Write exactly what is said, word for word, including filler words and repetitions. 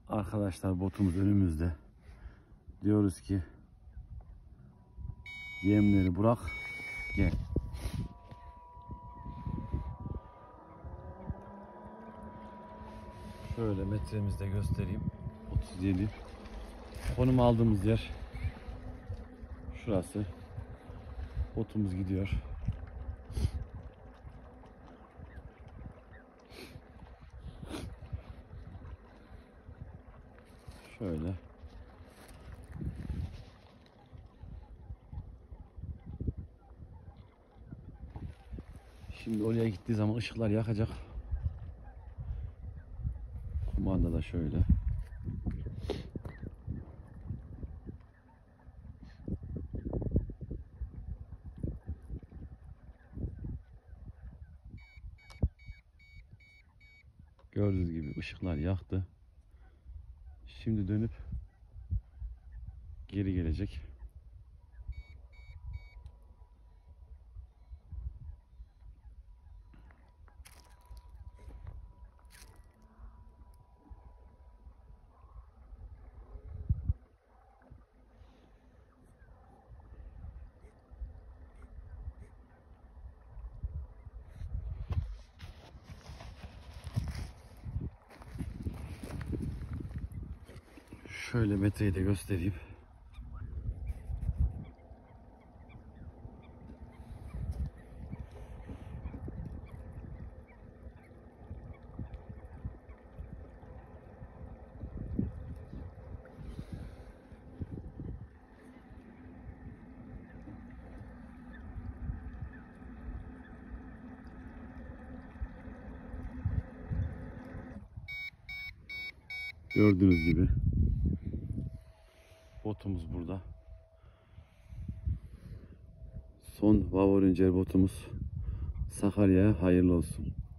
Arkadaşlar botumuz önümüzde. Diyoruz ki yemleri bırak gel. Şöyle metremizde göstereyim. otuz yedi. Konum aldığımız yer şurası. Botumuz gidiyor. Şöyle. Şimdi oraya gittiği zaman ışıklar yakacak. Kumanda da şöyle. Gördüğünüz gibi ışıklar yaktı. Şimdi dönüp geri gelecek. Şöyle metreyi de göstereyim. Gördüğünüz gibi botumuz burada. Son Vavor İncer botumuz Sakarya'ya hayırlı olsun.